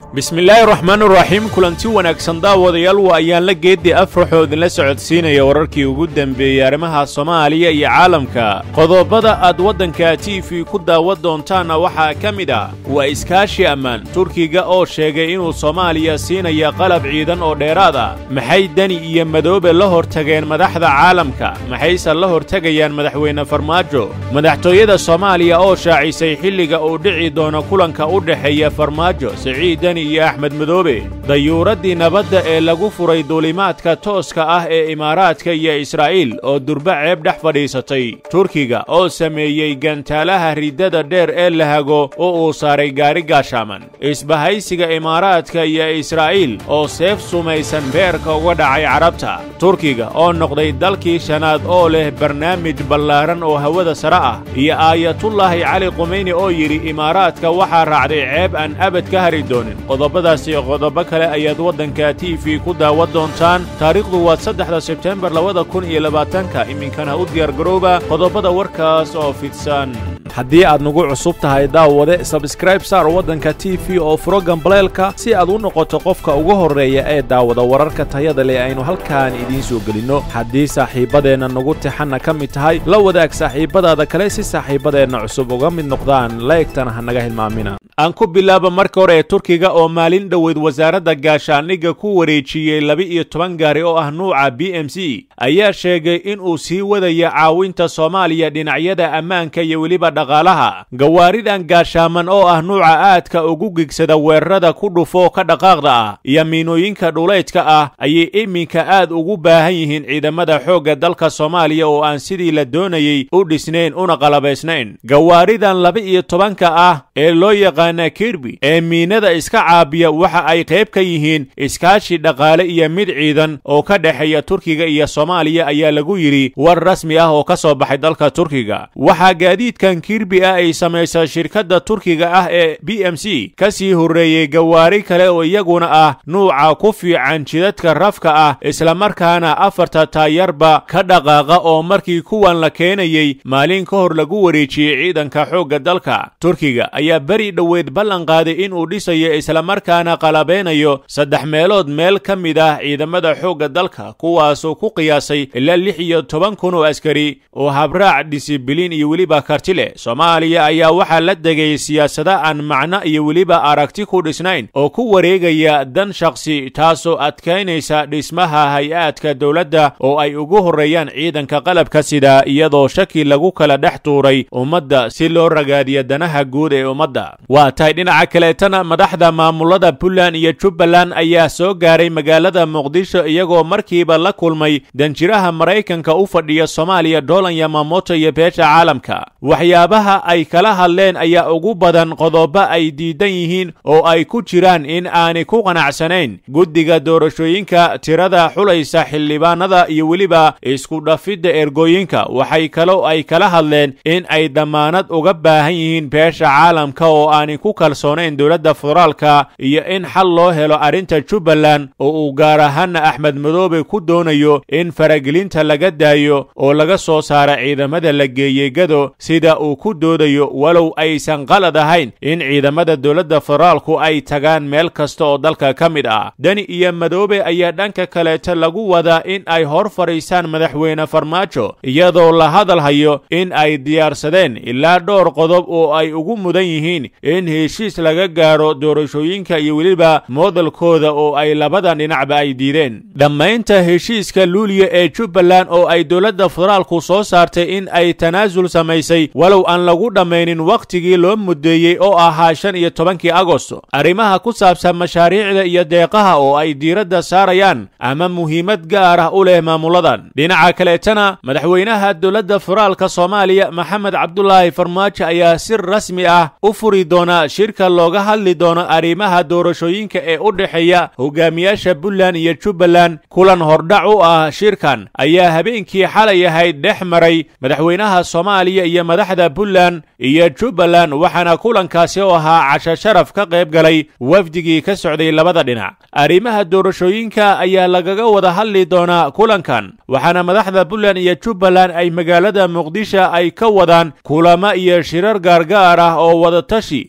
bismillaahi raxmaani raxiim kulanti wanaagsan daawadayaal waa ayaan la geeddi afraxoo idinla socodsiinaya wararkii ugu dambeeyey arrimaha Soomaaliya iyo caalamka qodobada aad waddanka TV ku daawan doontaan waxaa ka mid ah waa iskaashi ammaan Turkiga oo sheegay inuu Soomaaliya siinaya qalab ciidan oo dheeraad ah maxay Dani iyo Madoobe la hortageen madaxda caalamka maxaysan la hortagayaan madaxweyne Farmaajo madaxtooyada Soomaaliya oo shaacisay xilliga uu dhici doono kulanka u dhaxeeya Farmaajo Saciid iyo Axmed Madoobe dayuuradii nabadda ee lagu furay duulimaadka tooska ah ee Imaaraadka iyo Israa'iil oo durba ceeb dhex fadhiisatay Turkiga oo sameeyay gantaalaha ridada dheer ee lahago oo uu saaray gaari gaashaaman isbahaysiga Imaaraadka iyo Israa'iil oo seef sumaysan beerka uga dhacay Carabta Turkiga oo noqday dalkii shanaad oo leh barnaamij ballaaran oo hawada sare ah iyo Aayatullaahi Cali Qumayni oo yiri Imaaraadka waxa raacday ceeb aan abad ka hari doonin qodobadaasi qodobo kale ayaad waddanka TV ku daawan doontaan taariikhdu waa 3 Sebtembar 2020 iminkana u diyaar garooba qodobada warkaas oo fidsan haddii aad nagu cusub tahay daawade subscribe saar waddanka TV oo program baleelka si aad u noqoto qofka ugu horeeya ee daawada wararka tayada leh aynu halkaan idiin soo gelino haddii saaxiibadeena nagu tixana ka mid tahay la wadaag saaxiibadaada kale si saaxiibadeena cusub uga mid noqdaan like-tana ha naga hilmaamina aan ku bilaabo marka hore Turkiga oo maalin dhaweyd wasaaradda gaashaaniga ku wareejiyay 12 gaari oo ah nuuca BMC ayaa sheegay in uu sii wadaya caawinta Soomaaliya dhinacyada ammaanka iyo waliba dhaqaalaha gawaaridan gaashaaman oo ah nuuca aadka ugu gigsada weerarada ku dhufo ka dhaqaaqda ah iyo miinooyinka dhuleedka ah ayay iminka aad ugu baahan yihiin ciidamada xoogga dalka Soomaaliya oo aan sidii la doonayay u dhisnayn una qalabaysnayn gawaaridan 12 ah ee loo yaqaan Kirby ee miinada iska caabiya waxa ay qayb ka yihiin iskaashi dhaqaale iyo mid ciidan oo ka dhaxeeya Turkiga iyo Soomaaliya ayaa lagu yiri war rasmi ah oo ka soo baxay dalka Turkiga waxa gaadiidkan Kirby ay sameysay shirkadda Turkiga ah ee BMC kasii horeeyay gawaari kale oo iyaguna ah nuuca ku fiican jidadka rafka ah isla markaana afarta taayarba ka dhaqaaqa oo markii kuwan la keenayay maalin ka hor lagu wareejiyay ciidanka xoogga dalka Turkiga ayaa bari dhaweyd ballan qaaday in uu dhisayo isla markaana qalabeynayo 3 meelood meel ka mid ah ciidamada xoogga dalka kuwaas oo ku qiyaasay ilaa 16,000 oo askari oo habraac disciplin iyo waliba karti leh Soomaaliya ayaa waxa la degay siyaasada aan macna iyo waliba aragti ku dhisnayn oo ku wareegaya dan shakhsi taasoo adkeynaysa dhismaha hay'adka dawladda oo ay ugu horeeyaan ciidanka qalabka sida iyadoo shaki lagu kala dhex tuuray ummadda si loo ragaadiyo danaha guud ee ummadda waa tahay dhinaca kaleetana madaxda maamulada Puntland iyo Jubbaland ayaa soo gaaray magaalada Muqdisho iyagoo markiiba la kulmay danjiraha Mareykanka u fadhiya Soomaaliya Dolan Yamamoto iyo beesha caalamka waxyaabaha ay kala hadleen ayaa ugu badan qodobo ay diidan yihiin oo ay ku jiraan in aanay ku qanacsanayn guddiga doorashooyinka tirada xulaysa xildhibaanada iyo waliba isku dhafidda ergooyinka waxay kaloo ay kala hadleen in ay damaanad uga baahan yihiin beesha caalamka oo aanay ku kalsoonayn dawladda federaalka iyo in xal loo helo arinta Jubbaland oo uu gaar ahaan Axmed Madoobe ku doonayo in faragelinta laga daayo oo laga soo saaro ciidamada la geeyay gado sida uu ku doodayo walow aysan qalad ahayn in ciidamada dawladda federaalku ay tagaan meel kasta oo dalka ka mid ah Dani iyo Madoobe ayaa dhanka kale lagu wada in ay hor fariisaan madaxweyne Farmaajo iyadoo la hadalhayo in ay diyaarsadeen ilaa dhowr qodob oo ay ugu mudan yihiin in heshiis laga gaaro doorashooyinka iyo waliba modelkooda oo ay labada dhinacba ay diideen dhamaynta heshiiska Luuliyo ee Jubbaland oo ay dawladda federaalku soo saartay in ay tanaasul samaysay walow aan lagu dhameynin waqtigii loo mudeeyay oo ahaa 15 Agoosto arrimaha ku saabsan mashaariicda iyo deeqaha oo ay diiradda saarayaan ama muhiimad gaar ah u leh maamuladan dhinaca kaleetana madaxweynaha dawladda federaalka Soomaaliya Maxamed Cabdullaahi Farmaajo ayaa si rasmi ah u furi doona shirka looga hadli doono arrimaha doorashooyinka ee u dhaxeeya hogaamiyaasha Puntland iyo Jubbaland kulan hordhac u ah shirkan ayaa habeenkii xalay ahayd dhex maray madaxweynaha Soomaaliya iyo madaxda Puntland iyo Jubbaland waxaana kulankaasi oo ahaa casho sharaf ka qayb galay wafdigii ka socday labada dhinac arrimaha doorashooyinka ayaa lagaga wada hadli doona kulankan waxaana madaxda Puntland iyo Jubbaland ay magaalada Muqdisho ay ka wadaan kulamo iyo shirar gaargaar ah oo wada tashi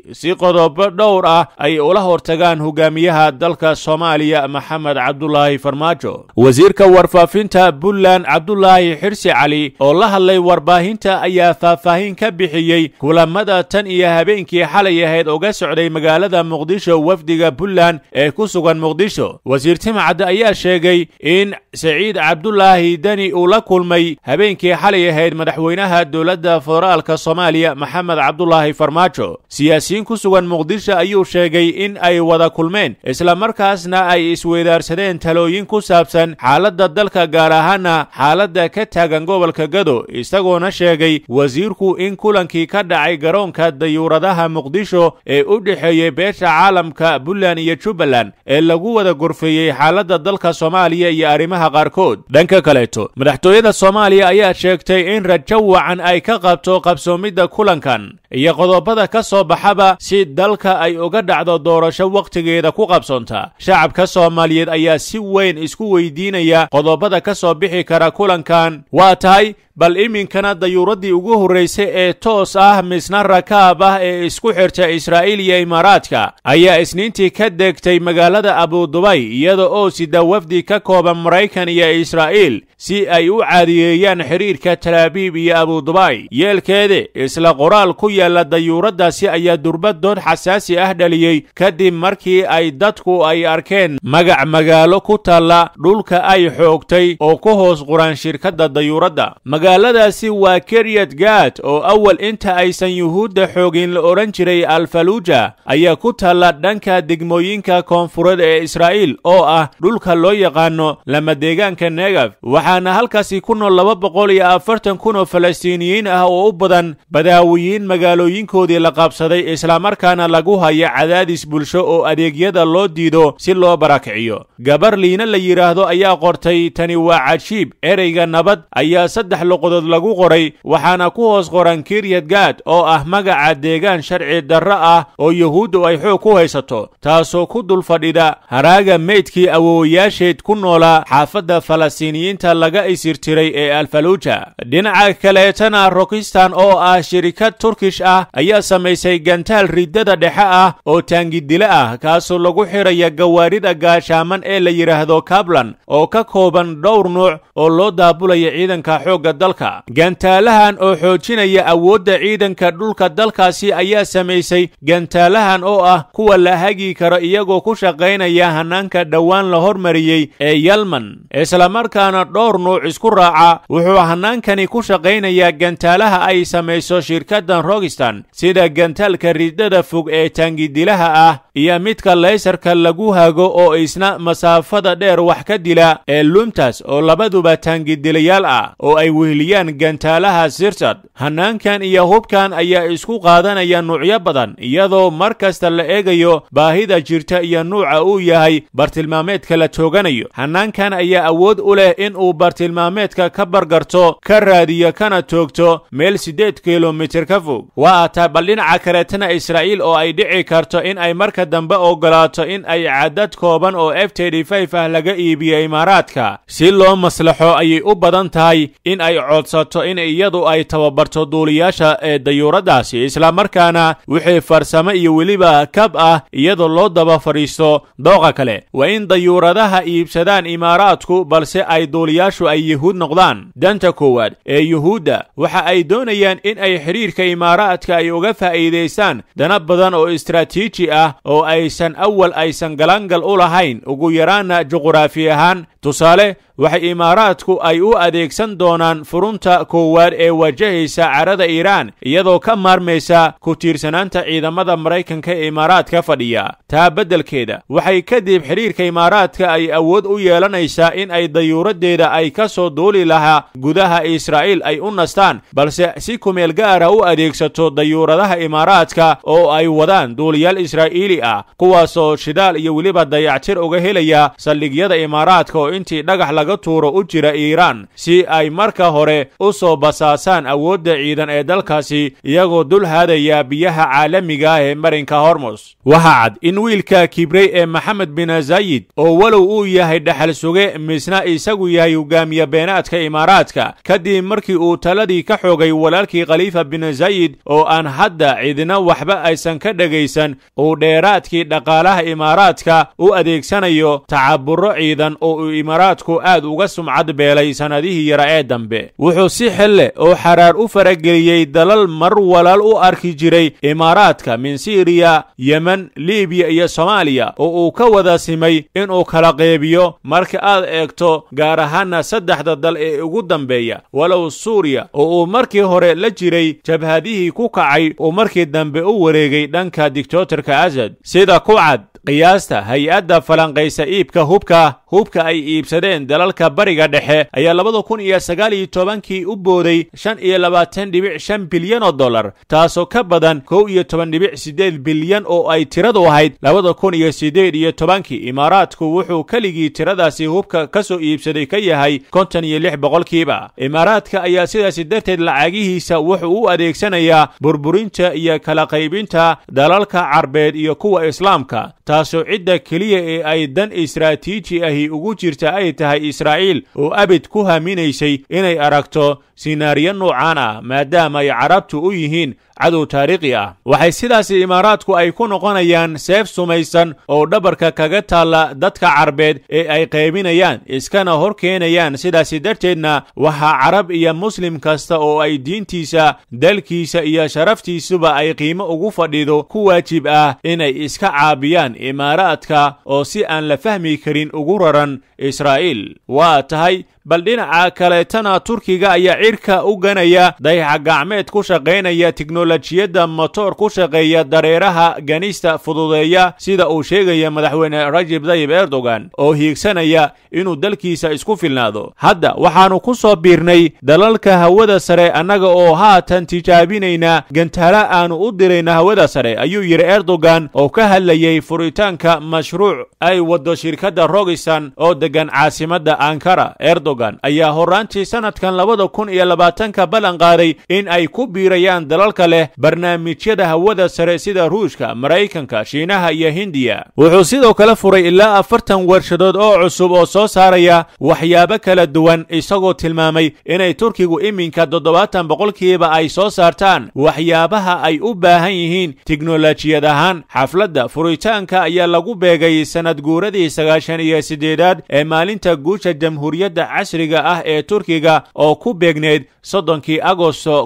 si qodobo dhowr ah ay ula hortagaan hogaamiyaha dalka Soomaaliya Maxamed Cabdullaahi Farmaajo. wasiirka warfaafinta Puntland Cabdullaahi Xirsi Cali oo la hadlay warbaahinta ayaa faahfaahin ka bixiyay kulamada tan iyo habeenkii xalay ahayd uga socday magaalada Muqdisho wafdiga Puntland ee ku sugan Muqdisho. wasiir Timcad ayaa sheegay in Saciid Cabdullaahi Dani uu la kulmay habeenkii xalay ahayd madaxweynaha dowladda federaalka Soomaaliya Maxamed Cabdullaahi Farmaajo. siyaasiyiin ku sugan Muqdisho ayuu sheegay in ay wada kulmeen isla markaasna ay isweydaarsadeen talooyin ku saabsan xaaladda dalka gaar ahaana xaaladda ka taagan gobolka Gado, isagoona sheegay wasiirku in kulankii ka dhacay garoonka dayuuradaha Muqdisho ee u dhexeeyay beesha caalamka Puntland iyo Jubbaland ee lagu wada gorfeeyay xaaladda dalka Soomaaliya iyo arrimaha qaarkood. dhanka kaleeto madaxtooyada Soomaaliya ayaa sheegtay in rajo wacan ay ka qabto qabsoomidda kulankan iyo qodobada ka soo baxaba si dalka ay uga dhacdo doorasho waqtigeeda ku qabsoonta. shacabka Soomaaliyeed ayaa si weyn isku weydiinaya qodobada ka soo bixi kara kulankan waa tahay bal iminkana dayuuradii ugu horeysay ee toos ah misna rakaab ah ee isku xirta Israa'iil iyo Imaaraadka ayaa isniintii ka degtay magaalada Abu Dhabi iyada oo sida wafdi ka kooban Mareykan iyo Israa'iil si ay u caadiyeeyaan xiriirka Tel Aviv iyo Abu Dhabi. yeelkeeda isla qoraal ku yaala dayuuradaasi ayaa durbadood xasaasi ah dhaliyay kadib markii ay dadku ay arkeen magac magaalo ku taala dhulka ay xoogtay oo ku hoos qoran shirkadda dayuuradda. magaaladaasi waa Kiryat Gat oo awal inta aysan yuhuudda xoogin la oran jiray Al-Fallujah ayaa ku taala dhanka degmooyinka koonfureed ee Israa'iil oo ah dhulka loo yaqaano lama deegaanka Negev. waxaana halkaasi ku nool 240 kun oo Falastiiniyiin ah oo u badan badaawiyiin magaalooyinkoodii la qabsaday isla markaana lagu hayo cadaadis bulsho oo adeegyada loo diido si loo barakiciyo. gabar liina la yiraahdo ayaa qortay tani waa cajiib. ereyga nabad ayaa 3 luqadood lagu qoray waxaana ku hoos qoran Kiryat Gat oo ah magaca deegaan sharci darro ah oo yuhuuddu ay xoog ku haysato, taasoo ku dul fadhida haraaga meydkii awoowayaasheed ku noolaa xaafadda Falastiiniyiinta laga isirtiray ee Al-Fallujah. dhinaca kaleetana Rokistan oo ah shirkad Turkish ah ayaa samaysay gantaal riddada dhexe ah oo taangidile ah kaasoo lagu xiraya gawaarida gaashaaman ee la yiraahdo Kaplan oo ka kooban dhowr nooc oo loo daabulaya ciidanka xoogga dalka. gantaalahan oo xoojinaya awoodda ciidanka dhulka dalkaasi ayaa samaysay gantaalahan oo ah kuwa la hagi karo iyagoo ku shaqaynaya hanaanka dhowaan la hormariyay ee Yalman isla markaana dhowr nooc isku raaca. wuxuu hanaankani ku shaqaynayaa gantaalaha ay samayso shirkaddan Rokistan sida gantaalka riddada fog ee taangidilaha ah iyo midka laysarka lagu hago oo isna masaafada dheer wax ka dila ee Lumtas oo labaduba taangidilayaal ah oo ay weheliyaan gantaalaha Sirsat. hanaankan iyo hubkan ayaa isku qaadanaya nuucyo badan iyadoo markasta la eegayo baahida jirta iyo nuuca uu yahay bartilmaameedka la tooganayo. hanaankan ayaa awood u leh in uu bartilmaameedka ka bargarto ka raadiyo kana toogto meel 8 kilomitir ka fog. waa taa bal dhinaca kaleetana Israa'iil oo ay dhici karto in ay marka dambe ogolaato in ay cadad kooban oo F-35 ah laga iibiyo Imaaraadka si loo maslaxo ayay u badan tahay in ay codsato in iyadu ay tababarto duuliyaasha ee dayuuradaasi isla markaana wixii farsamo iyo weliba kab ah iyadoo loo daba fariisto. dooqa kale waa in dayuuradaha iibsadaan Imaaraadku balse ay duuliyaashu ay yuhuud noqdaan. danta koowaad ee yuhuudda waxa ay doonayaan in ay xiriirka Imaaraadka ay uga faa'iideystaan dana badan oo istiraatiiji ah oo aysan galangal u lahayn ugu yaraana juqraafi ahaan. tusaale waxay Imaaraadku ay u adeegsan doonaan furunta koowaad ee wajahaysa carada Iiraan iyadoo ka maarmaysa ku tiirsanaanta ciidamada Mareykanka ee Imaaraadka fadhiya. taa beddelkeeda waxay kadib xiriirka Imaaraadka ay awood u yeelanaysaa in ay dayuuradeeda ay ka soo duuli lahaa gudaha Israa'iil ay u nastaan balse si kumeel gaara u adeegsato dayuuradaha Imaaraadka oo ay wadaan duuliyaal Israa'iili ah kuwaasoo shidaal iyo weliba dayactir uga helaya saldhigyada Imaaraadka oo oo intii dhagax laga tuuro u jira Iiraan si ay marka hore u soo basaasaan awoodda ciidan ee dalkaasi iyagoo dul haadaya biyaha caalamiga ah ee marinka Hormuz. Waxaa cad in wiilka kibrey ee Maxamed bin Zayed oo walow uu yahay dhaxal suge misna isagu yahay hogaamiye beenaadka Imaaraadka kadib markii uu taladii ka xoogay walaalkii Khalifa bin Zayed oo aan hadda cidina waxba aysan ka dhagaysan uu dheeraadkii dhaqaalaha Imaaraadka u adeegsanayo tacaburo ciidan oo uu Imaaraadku aad uga sumcad beelay sanadihii yara ee dambe. Wuxuu si xille oo xaraar u farageliyay dalal mar walaal u arki jiray Imaaraadka min Syria, Yemen, Libiya iyo Soomaaliya oo uu ka wada simay inuu kala qeybiyo marka aad eegto gaar ahaan saddexda dal ee ugu dambeeya walow Suuriya oo uu markii hore la jiray jabhadihii ku kacay oo markii dambe u wareegay dhanka dictatorka Assad. Sida ku cad qiyaasta hay-adda falanqaysa iibka hubka ay iibsadeen dalalka bariga dhexe ayaa 2019 u booday 25.5 bilyan oo dollar taasoo ka badan 11.8 bilyan oo ay tiradu ahayd 2018. Imaaraadku wuxuu kaligii tiradaasi hubka ka soo iibsaday ka yahay 56%. Imaaraadka ayaa sidaas darteed lacagihiisa wuxuu u adeegsanayaa burburinta iyo kala qaybinta dalalka Carbeed iyo kuwa Islaamka taasoo cidda kaliya ee ay dan istiraatiiji ahi ugu jirta ay tahay Israa'iil oo abid ku haminaysay inay aragto sinaariyo noocaan ah maadaama ay Carabtu u yihiin cadow taariikhi ah. Waxay sidaas Imaaraadku ay ku noqonayaan seef sumaysan oo dhabarka kaga taala dadka Carbeed ee ay qaybinayaan iskana hor keenayaan. Sidaas darteedna waxa Carab iyo Muslim kasta oo ay diintiisa, dalkiisa iyo sharaftiisuba ay qiimo ugu fadhido ku waajib ah inay iska caabiyaan Imaaraadka oo si aan la fahmi karin ugu raran Israa'iil. Waa tahay bal dhinaca kaleetana Turkiga ayaa cirka u ganaya dayax gacmeed ku shaqaynaya tiknoolajiyadda motor ku shaqeeya dareeraha ganista fududeeya sida uu sheegaya madaxweyne Recep Tayyip Erdogan oo hiigsanaya inuu dalkiisa isku filnaado. Hadda waxaanu ku soo biirnay dalalka hawada sare annaga oo haatan tijaabinayna gantaala aanu u dirayna hawada sare ayuu yiri Erdogan oo ka hadlayay furitaanka mashruuc ay wado shirkadda Roketsan oo degan caasimadda Ankara. Erdogan ayaa horaantii sanadkan 2020 ballan qaaday in ay ku biirayaan dalalka leh barnaamijyada hawada sare sida Ruushka, Mareykanka, Shiinaha iyo Hindiya. Wuxuu sidoo kale furay ilaa 40 warshadood oo cusub oo soo saaraya waxyaabo kala duwan isagoo tilmaamay inay Turkigu iminka 70% ay soo saartaan waxyaabaha ay u baahan yihiin tiknoolajiyad ahaan. Xafladda furitaanka ayaa lagu beegay sanad guuradii 98aad ee maalinta guusha jamhuuriyadda casriga ah ee Turkiga oo ku beegneed 30 Agoosto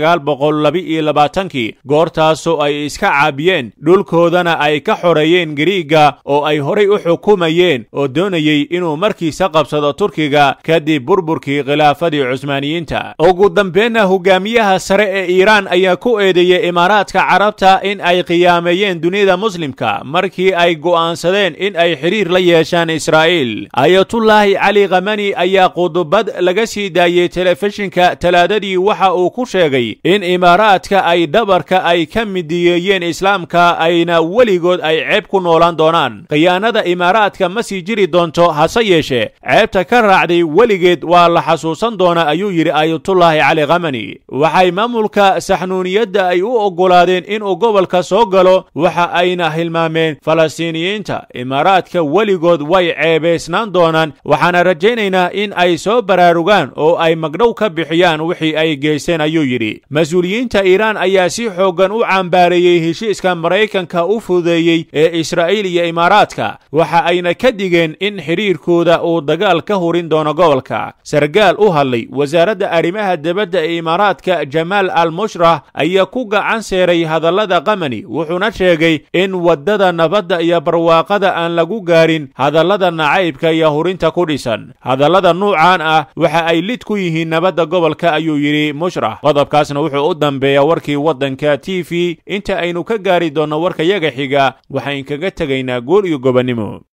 1922 goortaasoo ay iska caabiyeen dhulkoodana ay ka xoreeyeen Giriiga oo ay horay u xukumayeen oo doonayay inuu markiisa qabsado Turkiga kadib burburkii khilaafadii Cusmaaniyiinta. Ugu dambeynna hogaamiyaha sare ee Iiraan ayaa ku eedeeyay Imaaraadka Carabta in ay qiyaameeyeen dunida muslimka markii ay go'aansadeen in ay xiriir la yeeshaan Israa'iil. Ayatullah Ali Khamenei ayaa qodobad laga sii daayay telefishinka talaadadii waxa uu ku sheegay in Imaaraadka ay dhabarka ay ka mideeyeen Islaamka ayna weligood ay ceeb ku noolaan doonaan. Khiyaanada Imaaraadka ma sii jiri doonto hase yeeshee ceebta ka raacday weligeed waa la xasuusan doonaa ayuu yiri Ayatullah Ali Khamenei. Waxay maamulka saxnuuniyadda ay u ogolaadeen inuu gobolka soo galo waxa ayna hilmaameen Falastiiniyiinta. Imaaraadka weligood way ceebeysnaan doonaan waxaana rajaynaynaa in ay soo baraarugaan oo ay magdhow ka bixiyaan wixii ay geysteen ayuu yiri. Mas'uuliyiinta Iiraan ayaa si xoogan u cambaareeyay heshiiska Mareykanka u fududeeyay ee Israa'iil iyo Imaaraadka waxa ayna ka digeen in xiriirkooda uu dagaal ka horin doono gobolka. Sargaal u hadlay wasaaradda arrimaha dibadda ee Imaaraadka Jamal al-Mushrah ayaa ku gacan seeray hadallada Khamenei wuxuuna sheegay in wadada nabadda iyo barwaaqada aan lagu gaarin hadallada nacaybka iyo horinta ku dhisan. Hadallada nuucan ah waxa ay lid ku yihiin nabadda gobolka ayuu yiri Mushrah. Qodobkaasna wuxuu u dambeeyaa warkii wadanka TV. Inta aynu ka gaari doono warka yaga xiga waxaan kaga tagaynaa gool iyo gobonimo.